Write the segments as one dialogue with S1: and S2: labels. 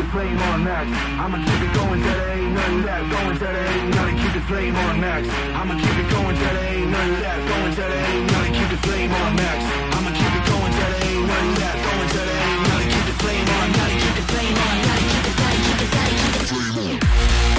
S1: the flame on max. I'ma keep it going till there ain't none left. Going till there ain't none, keep the flame on max. I'ma keep it going till there ain't none left. Going till there ain't none, keep the flame on max. I'ma keep it going till there ain't none left. Going till there ain't none, keep the flame on. Gotta keep the flame on. Gotta keep the flame, keep the flame, keep the flame on.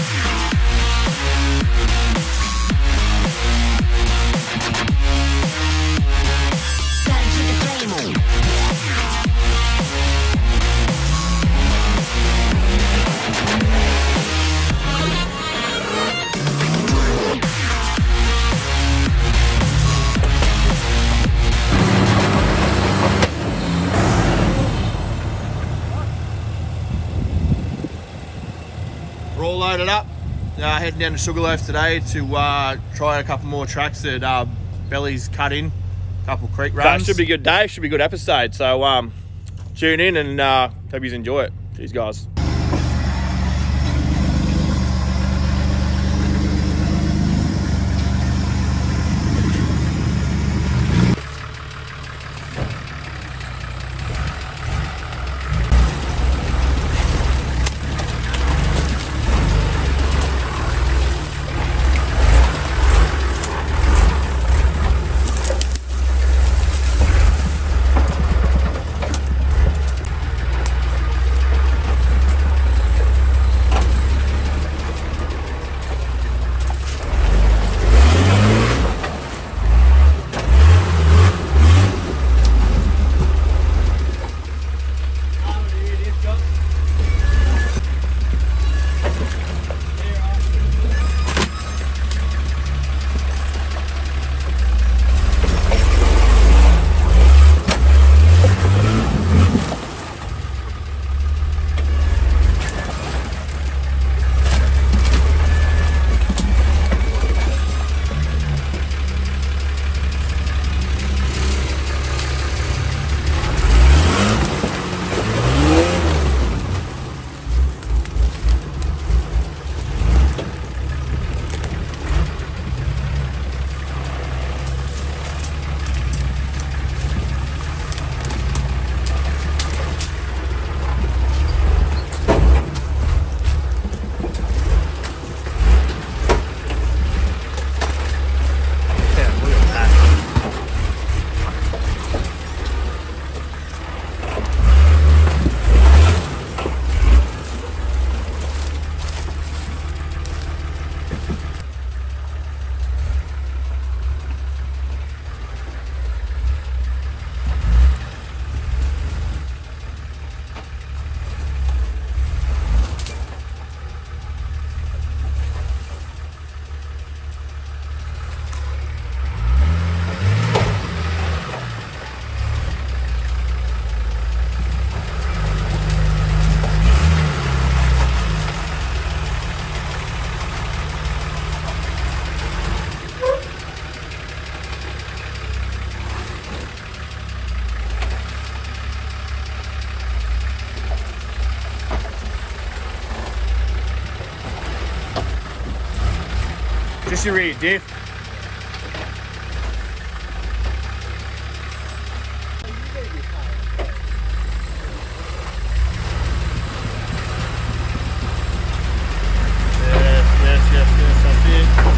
S2: We're all loaded up, heading down to Sugarloaf today to try a couple more tracks that Belly's cut in, a couple creek runs.
S3: Should be a good day, should be a good episode, so tune in and hope you enjoy it. Cheers guys.
S2: Just your rear diff. Yes, that's it.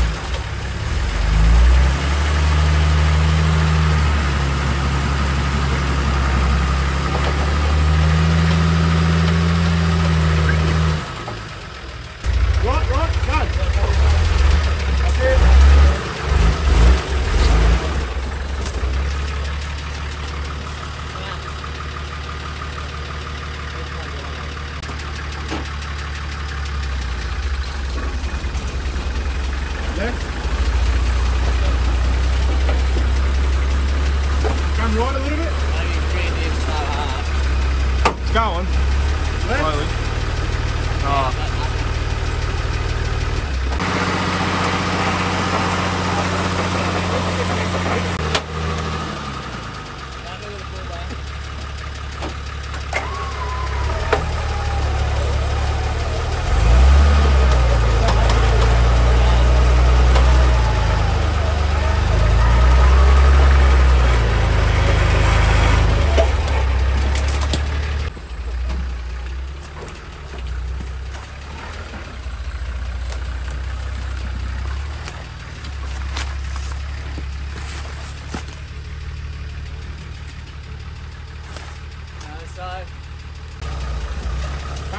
S1: Come right a little bit. It's going. Slowly.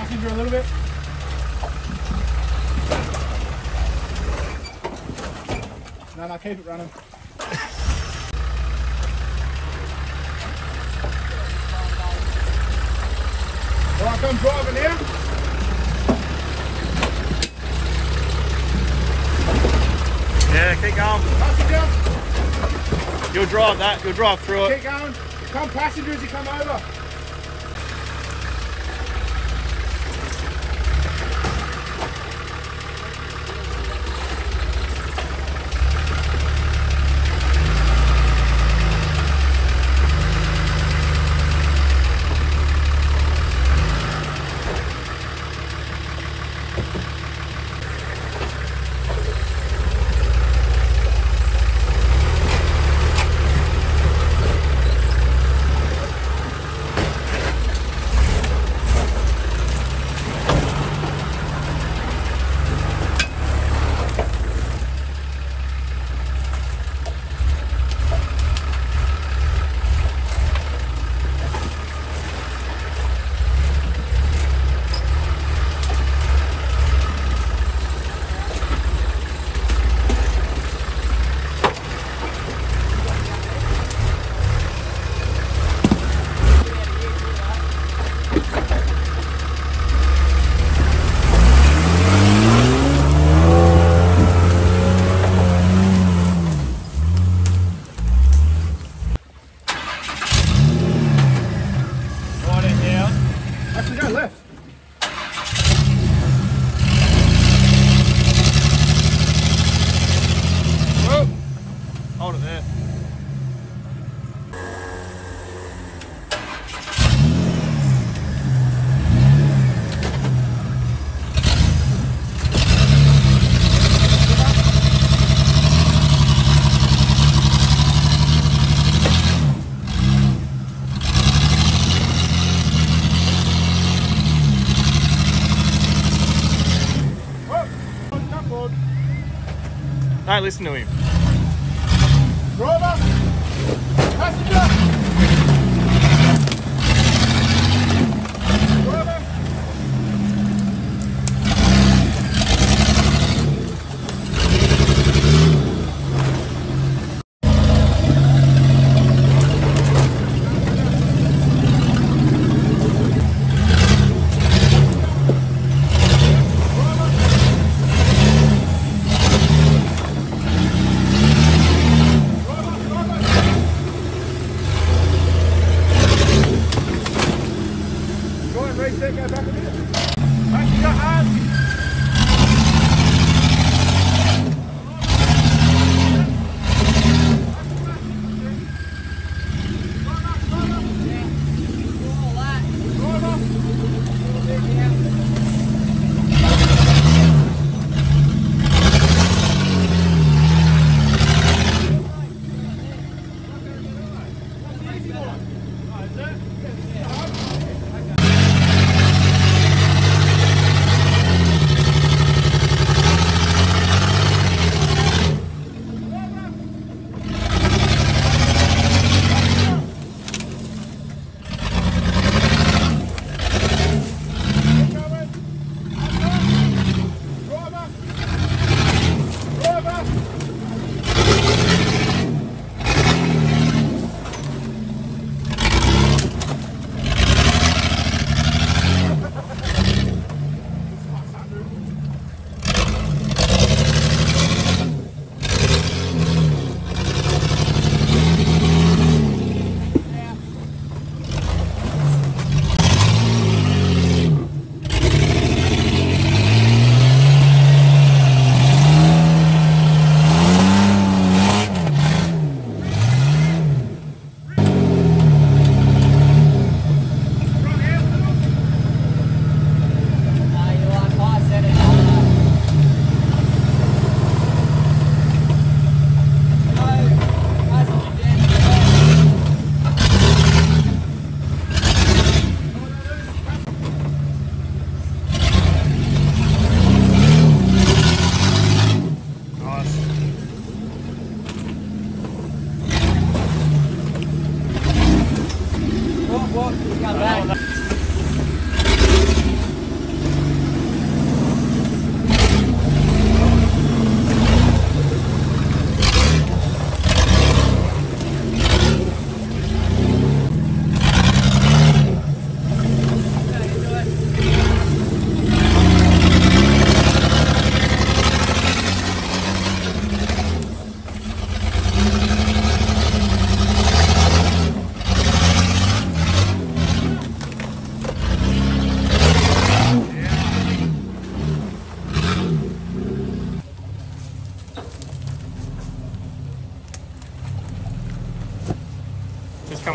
S4: passenger a little bit. No, keep it running. Alright, come driving now.
S3: Yeah, keep going.
S4: Passenger,
S3: You'll drive that. You'll drive through it.
S4: keep going. Come passenger as you come over. Actually, go left.
S3: Whoa. Hold it there. Don't listen to him.
S4: Driver, passenger. Driver. Reset, go back a bit. Passenger, hard.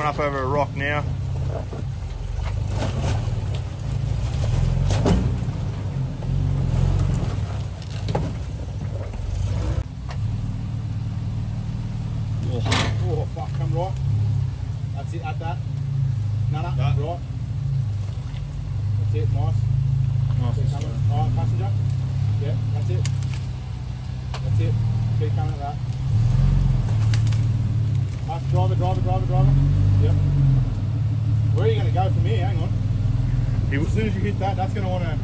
S2: coming up over a rock now.
S4: Oh, fuck, come right. That's it, at that. No, right. That's it, nice. Keep coming. Alright, passenger. Yeah, that's it. That's it. Keep coming at that. Driver. Yep. Where are you going to go from here? Hang on. As soon as you hit that, that's going to want to...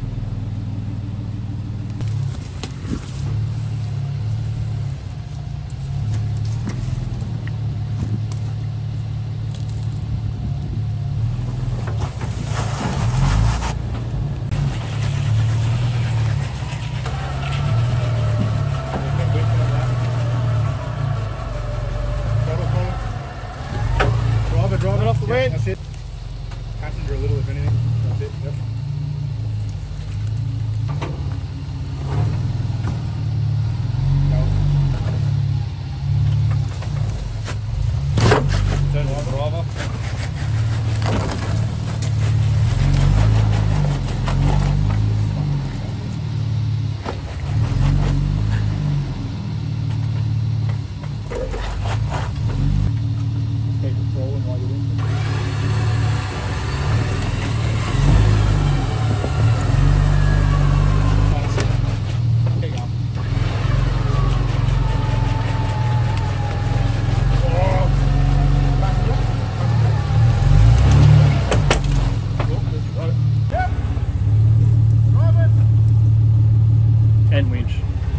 S4: Drive it off the wedge. That's it. Passenger a little, if anything. That's it. Yep. Turn the driver. Keep it rolling while you're in.
S3: And winch.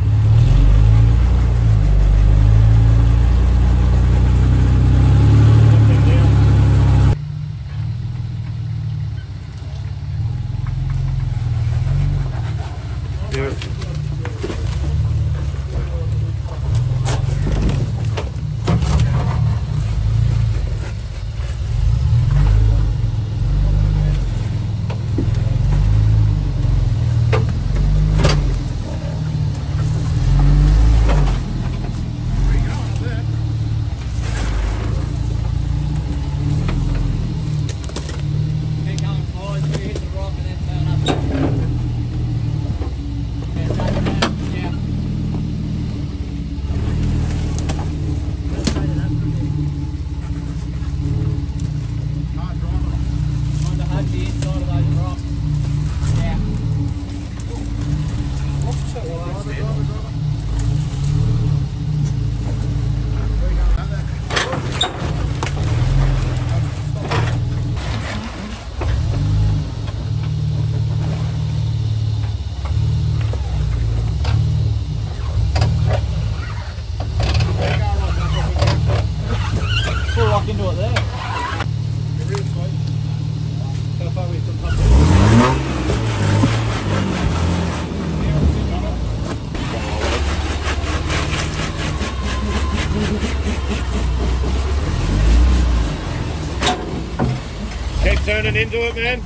S3: Into it there. You're really sweet. How far away from
S2: Keep turning into it, man.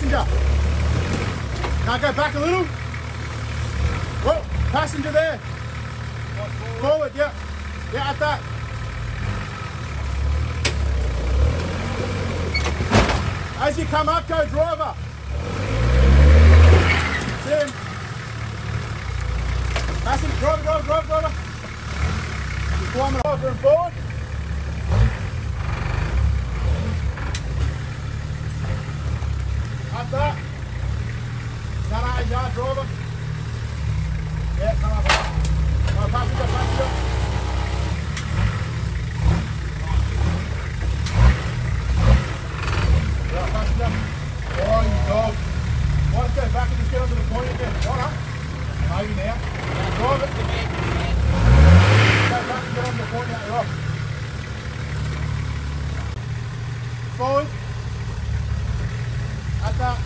S4: passenger. Now go back a little. Whoa, passenger there. Forward, yeah. Yeah, at that. As you come up, go driver. Tim. Passenger, driver. Just climbing over and forward. Up that. No, yard driver. Yeah, come up. No, passenger. Yeah, passenger. Oh, you dog. Let's go back and just get onto the point again. Right up. Maybe now. Drive it. Go back and get onto the point now. You're off. Forward. At that.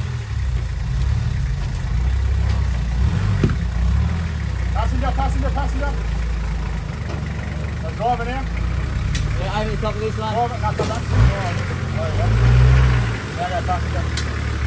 S4: Passenger. Drive it now.
S5: Yeah, over the top of this one.
S4: Drive it, now come back. There you go. Now go passenger.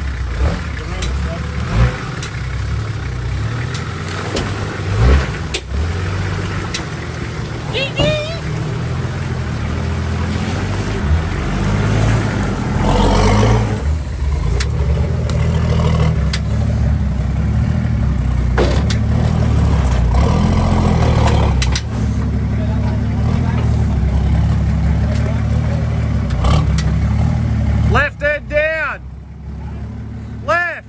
S3: Left head down. Left.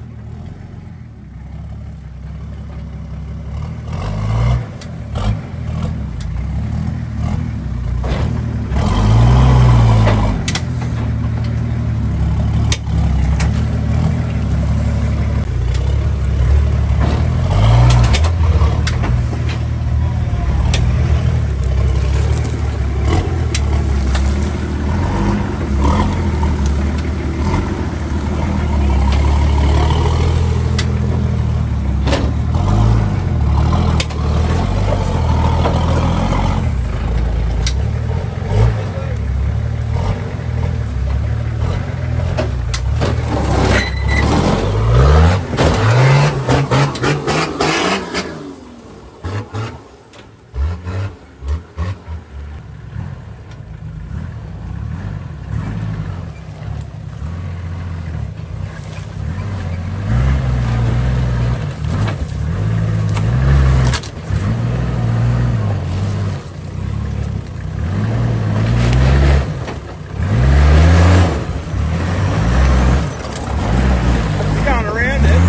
S3: Going around it.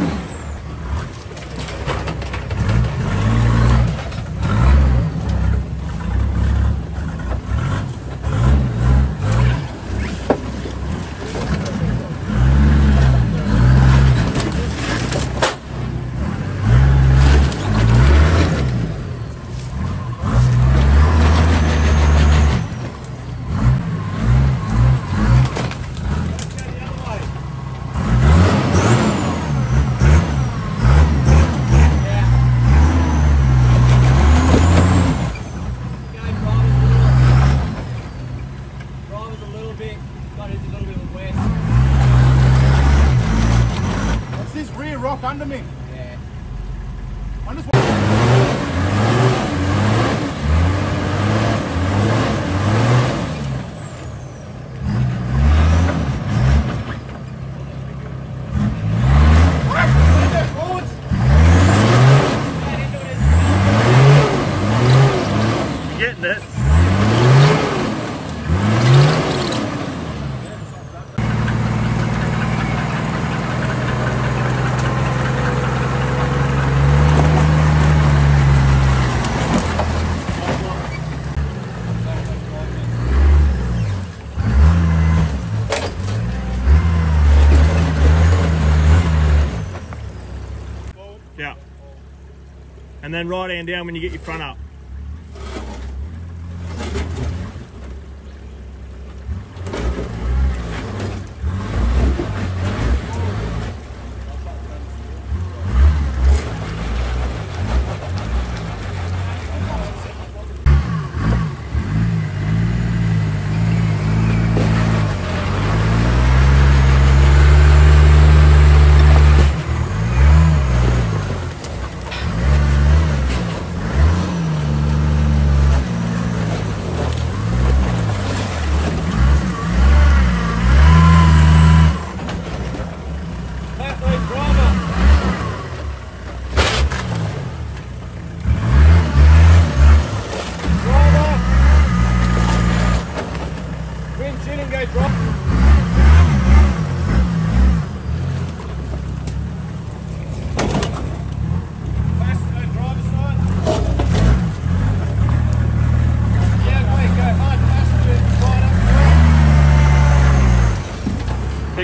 S5: Driver's a little bit, got his a little bit wet.
S4: What's this rear rock under me?
S5: Yeah.
S4: I'm just
S3: Getting it. Yeah. And then right hand down when you get your front up.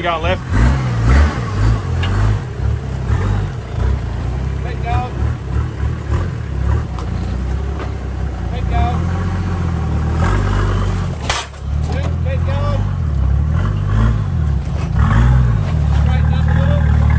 S3: going left.
S4: Keep going. Keep going. Keep going. Straighten up a little.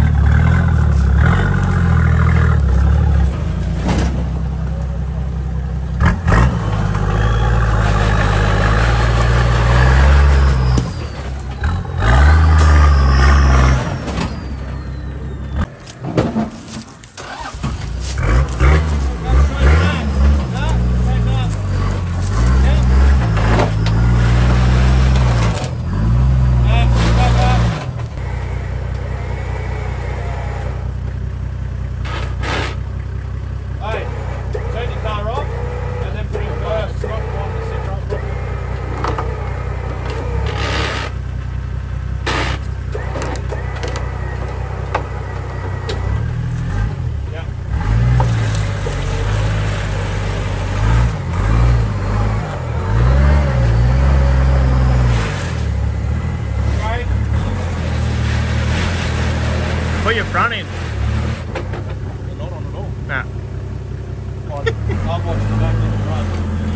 S3: Put your front in.
S4: Not on at all.
S3: Nah.
S4: I'll watch the back in the front.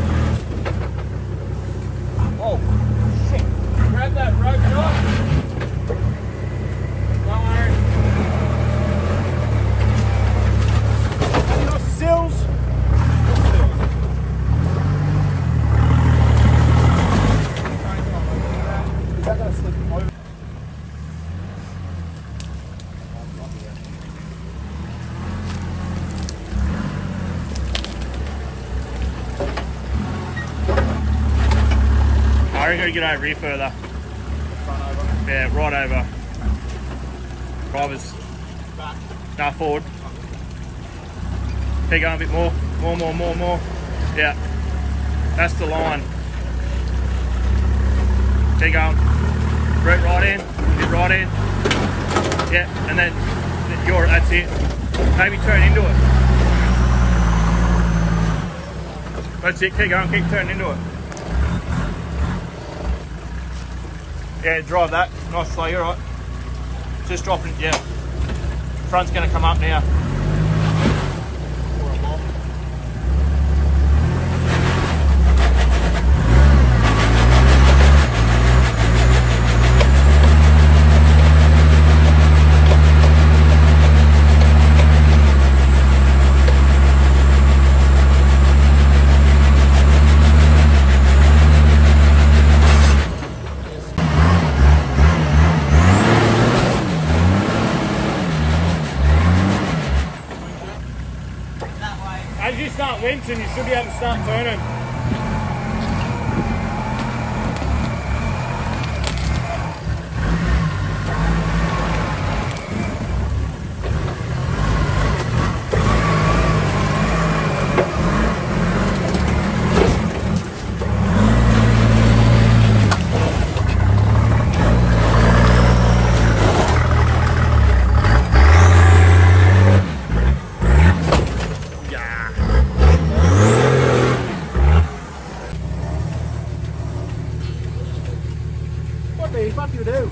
S4: Oh, shit. Grab that rope shot. Don't worry. Lost the sills. Is that going to slip over?
S3: I reckon we get over here further.
S4: Front over.
S3: Yeah, right over. Drivers.
S4: Back.
S3: Nah, forward. Keep going a bit more. More. Yeah. That's the line. Keep going. Root right in. Bit right in. Yeah, and then that's it. Maybe turn into it. That's it, keep going, keep turning into it. Yeah, drive that. Nice slow, you're right. Just dropping, yeah. Front's gonna come up now. As you start winching, you should be able to start turning.
S4: What do you do?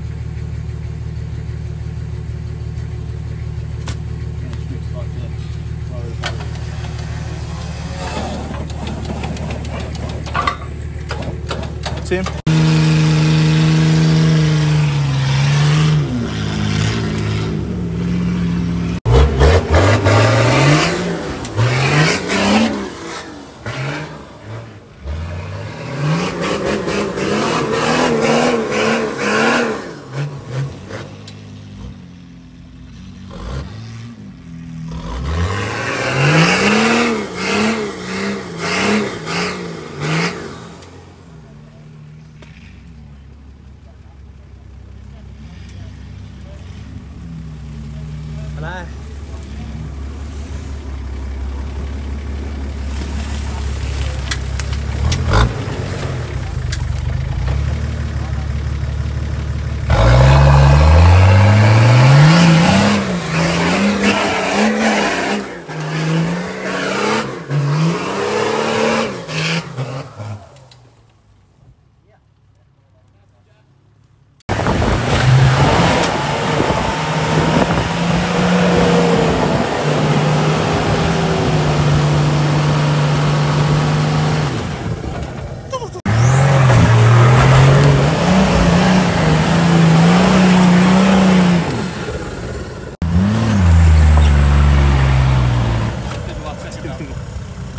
S4: Tim?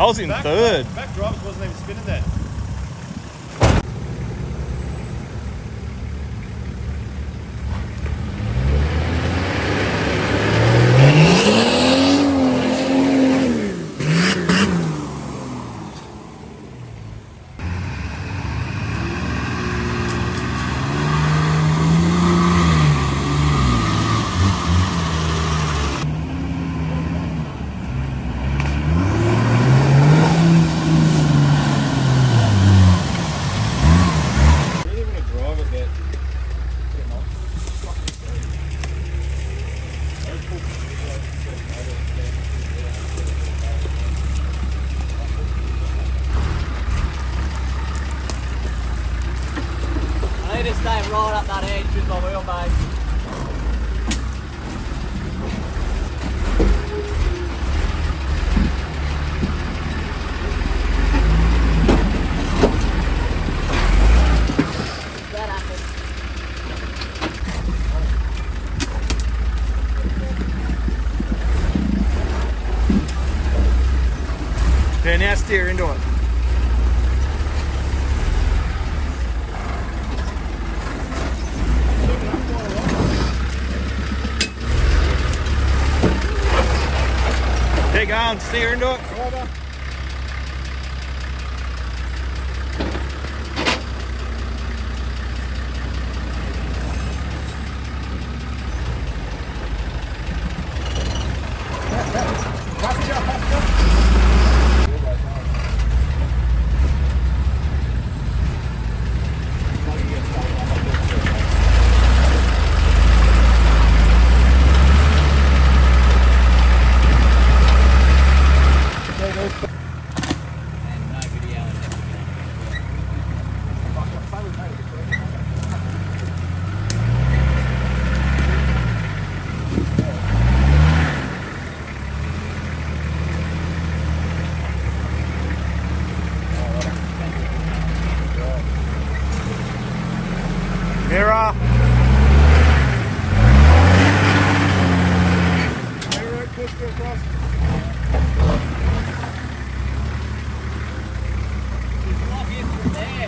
S2: was in third.
S3: Back drivers wasn't even spinning there.
S5: I need to stay right up that edge with my wheelbase. That happened.
S2: Okay, now steer into it. Keep going, steer into it. Mirror.
S5: Lock in from there.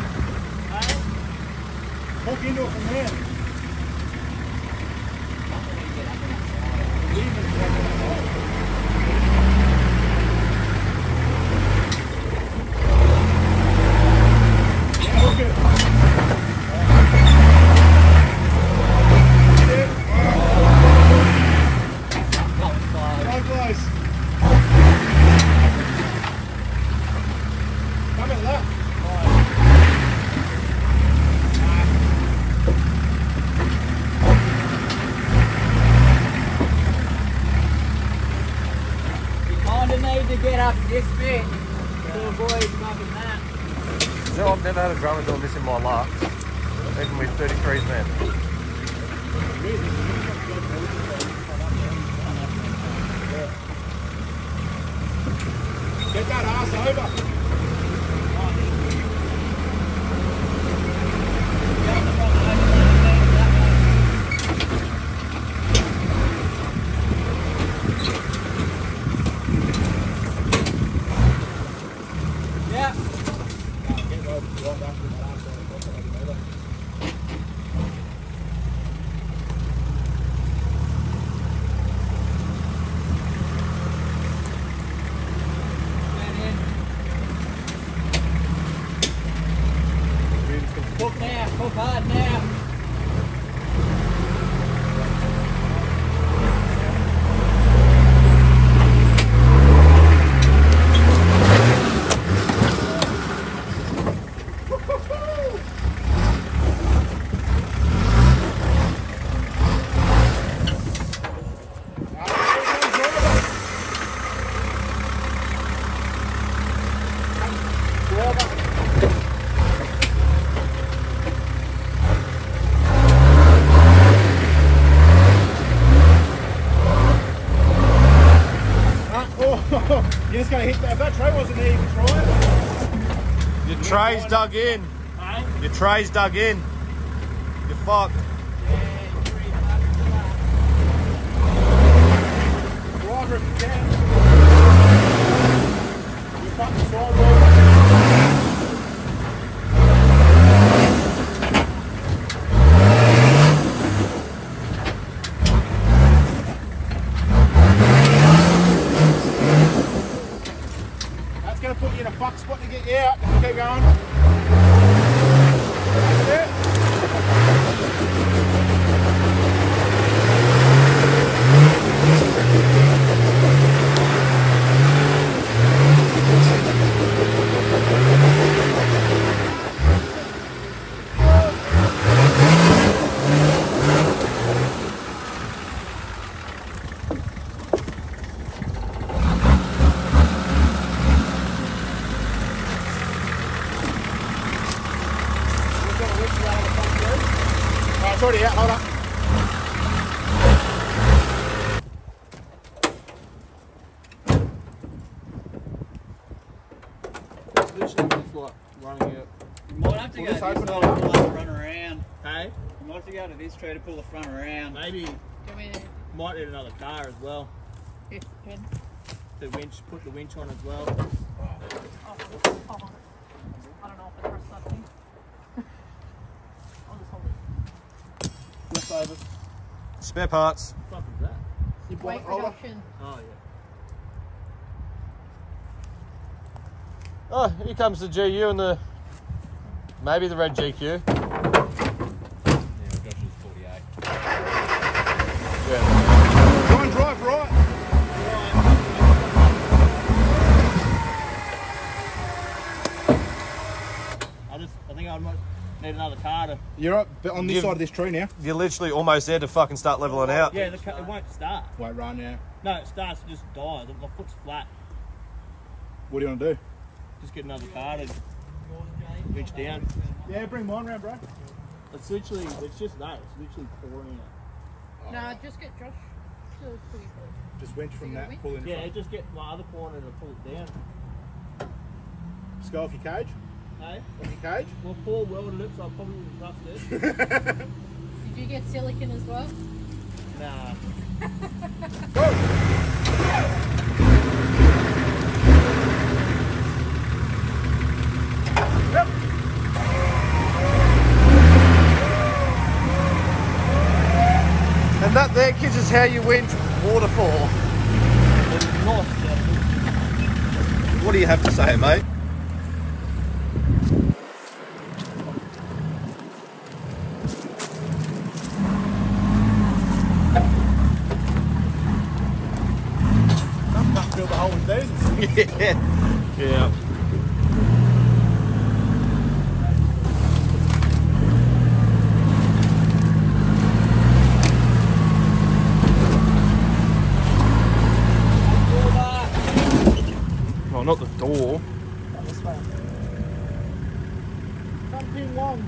S4: Hook into it from there. Hook it. Right close. Come in left.
S5: You kind of need to get up this bit to avoid mugging that.
S2: You know, I've never had a drummer doing this in my life. Even with 33s, man.
S4: Get that ass over.
S5: Yeah.
S4: Get right back with that ass over.
S5: Hook now, hook hard now.
S4: You're just going to hit that. If that tray wasn't there, you could try it.
S2: Your tray's dug in. Your tray's dug in. You're fucked.
S4: Driver if you can. You're fucking sidewalk. That's going to put you in a fuck spot to get you out. Keep going. That's it. It's already out, hold up.
S2: It's literally just like running out.
S5: You might have to
S4: We'll
S5: go
S4: just
S5: to this
S4: open
S5: side
S4: it
S5: to pull the front around.
S2: Hey,
S5: You might have to go to this tree to pull the front around.
S2: maybe
S6: Come in.
S2: might need another car as well.
S6: Here, Ken.
S2: The winch, put the winch on as well.
S6: Oh, hold on. I don't know if I pressed that thing. I'll just hold it.
S2: Leftovers. Spare parts. What the fuck is that?
S4: You
S6: Weight reduction.
S2: Oh yeah. Oh, here comes the GU and the maybe the red GQ.
S5: Yeah, Josh is 48.
S2: Yeah.
S4: Try and drive right.
S2: I think I might need another car to.
S4: You're up on this
S2: Give-
S4: side of this tree now.
S2: You're literally almost there to fucking start leveling out.
S3: Yeah, it won't start.
S4: Wait, run now.
S3: No, it starts, it just dies. My foot's flat.
S4: What do you want to do?
S3: Just get another car to reach down.
S4: Yeah, bring mine round, bro.
S2: It's literally, it's just that. It's literally pouring out.
S6: No, just get Josh to pull you through.
S4: Just winch from that, pull in.
S2: Yeah, just get my other corner to pull it down.
S4: Just go off your cage.
S2: Hey?
S4: Off your cage.
S2: Well, Paul welded it, so I probably wouldn't trust it.
S6: Did you get silicon as well?
S2: Nah. And that there, kids, is how you winch waterfall. What do you have to say, mate?
S4: Fill the hole with these.
S2: Yeah. Yeah. Well, not the door.
S4: Something long.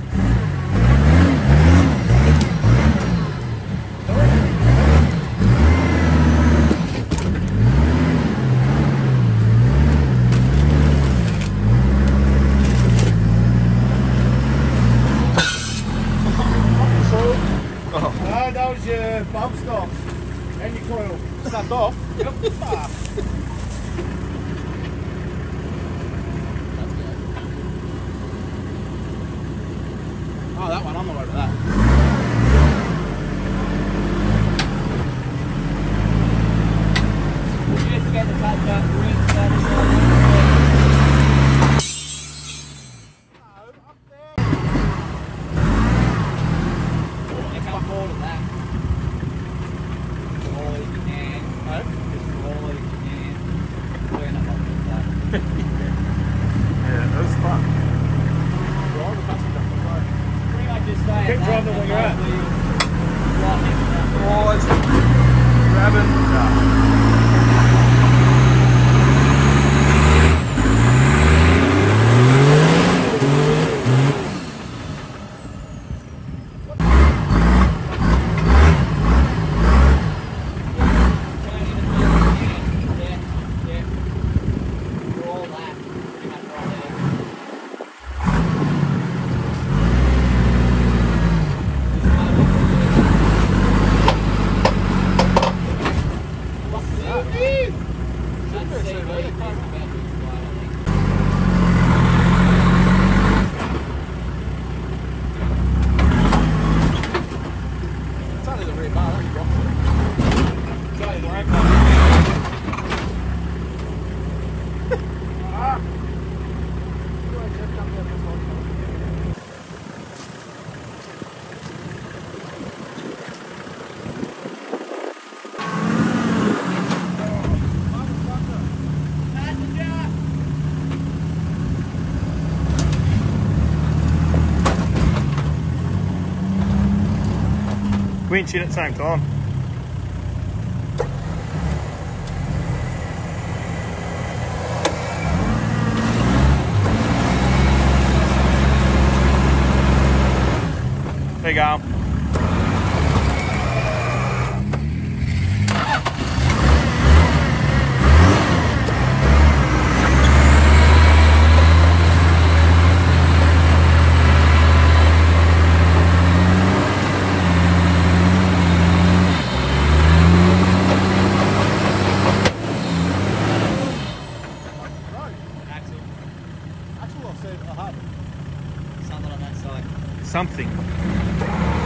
S4: No, that was your bump stop. And your coil. Snapped off. Yep. Oh, that one, I'm not over that.
S5: Just get the touch up, ring, satisfied. Make up all of that. All you can. Just all you can. Turn up on that.
S2: Yeah, that was fun.
S5: Pretty much just stay
S3: Keep
S5: at
S3: driving
S5: that
S3: where you're at.
S5: and hopefully right next to that.
S2: Oh, it's grabbing.
S3: winch in at the same time. There you go.
S4: Axel, I said I have.
S5: Something on that side.
S3: Something.